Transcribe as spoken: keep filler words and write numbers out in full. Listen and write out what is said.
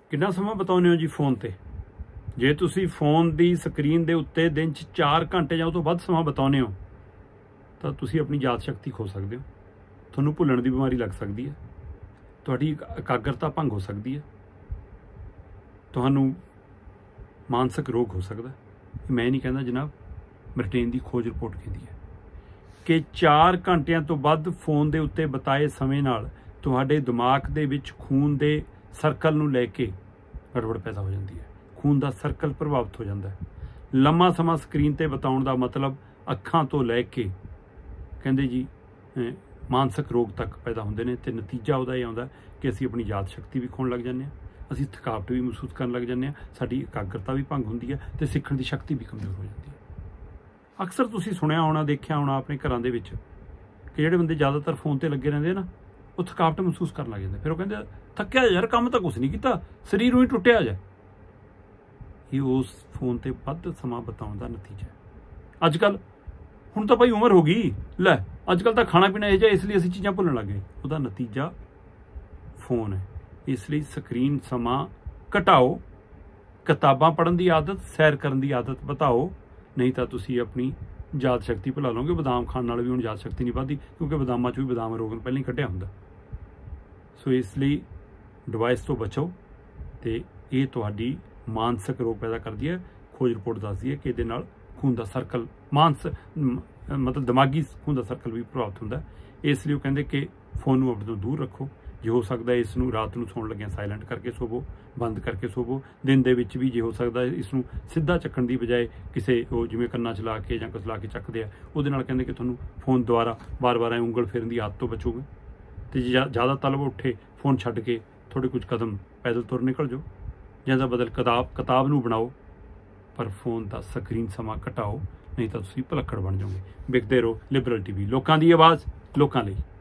ਕਿੰਨਾ ਸਮਾਂ ਬਿਤਾਉਂਦੇ ਹੋ ਜੀ ਫੋਨ ਤੇ? ਜੇ ਤੁਸੀਂ ਫੋਨ ਦੀ ਸਕਰੀਨ ਦੇ ਉੱਤੇ ਦਿਨ 'ਚ ਚਾਰ ਘੰਟੇ ਜਾਂ ਉਹ ਤੋਂ ਵੱਧ ਸਮਾਂ ਬਿਤਾਉਂਦੇ ਹੋ ਤਾਂ ਤੁਸੀਂ ਆਪਣੀ ਯਾਦ ਸ਼ਕਤੀ ਖੋ ਸਕਦੇ ਹੋ। ਤੁਹਾਨੂੰ ਭੁੱਲਣ ਦੀ ਬਿਮਾਰੀ ਲੱਗ ਸਕਦੀ ਹੈ, ਤੁਹਾਡੀ ਇਕਾਗਰਤਾ ਭੰਗ ਹੋ ਸਕਦੀ ਹੈ, ਤੁਹਾਨੂੰ ਮਾਨਸਿਕ ਰੋਗ ਹੋ ਸਕਦਾ। ਮੈਂ ਨਹੀਂ ਕਹਿੰਦਾ ਜਨਾਬ, ਬ੍ਰਿਟੇਨ ਦੀ ਖੋਜ ਰਿਪੋਰਟ ਕਹਿੰਦੀ ਹੈ ਕਿ ਚਾਰ ਘੰਟਿਆਂ ਤੋਂ ਵੱਧ ਫੋਨ ਦੇ ਉੱਤੇ ਬਿਤਾਏ ਸਮੇਂ ਨਾਲ ਤੁਹਾਡੇ ਦਿਮਾਗ ਦੇ ਵਿੱਚ ਖੂਨ ਦੇ ਸਰਕਲ ਨੂੰ ਲੈ ਕੇ ਗੜਬੜ ਪੈਦਾ ਹੋ ਜਾਂਦੀ ਹੈ। ਖੂਨ ਦਾ ਸਰਕਲ ਪ੍ਰਭਾਵਿਤ ਹੋ ਜਾਂਦਾ ਹੈ। ਲੰਮਾ ਸਮਾਂ ਸਕਰੀਨ ਤੇ ਬਿਤਾਉਣ ਦਾ ਮਤਲਬ ਅੱਖਾਂ ਤੋਂ ਲੈ ਕੇ ਕਹਿੰਦੇ ਜੀ ਮਾਨਸਿਕ ਰੋਗ ਤੱਕ ਪੈਦਾ ਹੁੰਦੇ ਨੇ, ਤੇ ਨਤੀਜਾ ਉਹਦਾ ਇਹ ਆਉਂਦਾ ਕਿ ਅਸੀਂ ਆਪਣੀ ਯਾਦ ਸ਼ਕਤੀ ਵੀ ਖੋਣ ਲੱਗ ਜਾਂਦੇ ਹਾਂ, ਅਸੀਂ ਥਕਾਵਟ ਵੀ ਮਹਿਸੂਸ ਕਰਨ ਲੱਗ ਜਾਂਦੇ ਹਾਂ, ਸਾਡੀ ਇਕਾਗਰਤਾ ਵੀ ਭੰਗ ਹੁੰਦੀ ਹੈ ਤੇ ਸਿੱਖਣ ਦੀ ਸ਼ਕਤੀ ਵੀ ਕਮਜ਼ੋਰ ਹੋ ਜਾਂਦੀ ਹੈ। ਅਕਸਰ ਤੁਸੀਂ ਸੁਣਿਆ ਹੋਣਾ, ਦੇਖਿਆ ਹੋਣਾ ਆਪਣੇ ਘਰਾਂ ਦੇ ਵਿੱਚ ਕਿ ਜਿਹੜੇ ਬੰਦੇ ਜ਼ਿਆਦਾਤਰ ਫੋਨ ਤੇ ਲੱਗੇ ਰਹਿੰਦੇ ਨਾ, ਉਹ ਥਕਾਵਟ ਮਹਿਸੂਸ ਕਰਨ ਲੱਗ ਜਾਂਦੇ। ਫਿਰ ਉਹ ਕਹਿੰਦੇ ਥੱਕਿਆ ਯਾਰ, ਕੰਮ ਤਾਂ ਕੁਛ ਨਹੀਂ ਕੀਤਾ, ਸਰੀਰ ਨੂੰ ਹੀ ਟੁੱਟਿਆ ਜਾ। ਇਹ ਉਸ ਫੋਨ ਤੇ ਵੱਧ ਸਮਾਂ ਬਿਤਾਉਣ ਦਾ ਨਤੀਜਾ ਹੈ। ਅੱਜ ਕੱਲ੍ਹ ਹੁਣ ਤਾਂ ਭਾਈ ਉਮਰ ਹੋ ਗਈ, ਲੈ ਅੱਜ ਕੱਲ੍ਹ ਤਾਂ ਖਾਣਾ ਪੀਣਾ ਇਹ ਜਿਹਾ, ਇਸ ਲਈ ਅਸੀਂ ਚੀਜ਼ਾਂ ਭੁੱਲਣ ਲੱਗ ਗਏ। ਉਹਦਾ ਨਤੀਜਾ ਫੋਨ ਹੈ। ਇਸ ਲਈ ਸਕਰੀਨ ਸਮਾਂ ਘਟਾਓ, ਕਿਤਾਬਾਂ ਪੜ੍ਹਨ ਦੀ ਆਦਤ, ਸੈਰ ਕਰਨ ਦੀ ਆਦਤ ਵਧਾਓ, ਨਹੀਂ ਤਾਂ ਤੁਸੀਂ ਆਪਣੀ ਯਾਦ ਸ਼ਕਤੀ ਭੁਲਾ ਲਓਗੇ। ਬਦਾਮ ਖਾਣ ਨਾਲ ਵੀ ਹੁਣ ਯਾਦ ਸ਼ਕਤੀ ਨਹੀਂ ਵੱਧਦੀ, ਕਿਉਂਕਿ ਬਦਾਮਾਂ 'ਚ ਵੀ ਬਦਾਮ ਰੋਗਨ ਪਹਿਲਾਂ ਹੀ ਕੱਢਿਆ ਹੁੰਦਾ। ਸੋ ਇਸ ਲਈ ਡਿਵਾਈਸ ਤੋਂ ਬਚੋ, ਤੇ ਇਹ ਤੁਹਾਡੀ ਮਾਨਸਿਕ ਰੋਗ ਪੈਦਾ ਕਰਦੀ ਹੈ। ਖੋਜ ਰਿਪੋਰਟ ਦੱਸਦੀ ਹੈ ਕਿ ਇਹਦੇ ਨਾਲ ਖੂਨ ਦਾ ਸਰਕਲ, ਮਾਨਸ ਮਤਲਬ ਦਿਮਾਗੀ ਖੂਨ ਦਾ ਸਰਕਲ ਵੀ ਪ੍ਰਭਾਵਿਤ ਹੁੰਦਾ। ਇਸ ਲਈ ਉਹ ਕਹਿੰਦੇ ਕਿ ਫੋਨ ਨੂੰ ਆਪਣੇ ਤੋਂ ਦੂਰ ਰੱਖੋ। ਜੇ ਹੋ ਸਕਦਾ ਇਸ ਨੂੰ ਰਾਤ ਨੂੰ ਸੌਣ ਲੱਗਿਆਂ ਸਾਇਲੈਂਟ ਕਰਕੇ ਸੋਵੋ, ਬੰਦ ਕਰਕੇ ਸੋਵੋ। ਦਿਨ ਦੇ ਵਿੱਚ ਵੀ ਜੇ ਹੋ ਸਕਦਾ ਇਸ ਨੂੰ ਸਿੱਧਾ ਚੱਕਣ ਦੀ ਬਜਾਏ ਕਿਸੇ ਉਹ ਜਿਵੇਂ ਕੰਨਾਂ 'ਚ ਲਾ ਕੇ ਜਾਂ ਕੁਛ ਲਾ ਕੇ ਚੱਕਦੇ ਆ, ਉਹਦੇ ਨਾਲ ਕਹਿੰਦੇ ਕਿ ਤੁਹਾਨੂੰ ਫੋਨ ਦੁਆਰਾ ਵਾਰ-ਵਾਰ ਐ ਉਂਗਲ ਫੇਰਨ ਦੀ ਆਦਤ ਤੋਂ ਬਚੋਗੇ। ਅਤੇ ਜੇ ਜ਼ਿਆਦਾ ਤਲਬ ਉੱਠੇ, ਫੋਨ ਛੱਡ ਕੇ ਥੋੜ੍ਹੇ ਕੁਝ ਕਦਮ ਪੈਦਲ ਤੁਰ ਨਿਕਲ ਜਾਓ, ਜਾਂ ਦਾ ਬਦਲ ਕਿਤਾਬ ਕਿਤਾਬ ਨੂੰ ਬਣਾਓ, ਪਰ ਫੋਨ ਦਾ ਸਕਰੀਨ ਸਮਾਂ ਘਟਾਓ, ਨਹੀਂ ਤਾਂ ਤੁਸੀਂ ਭੁਲੱਕੜ ਬਣ ਜਾਓਗੇ। ਵੇਖਦੇ ਰਹੋ ਲਿਬਰਲ ਟੀ ਵੀ, ਲੋਕਾਂ ਦੀ ਆਵਾਜ਼ ਲੋਕਾਂ ਲਈ।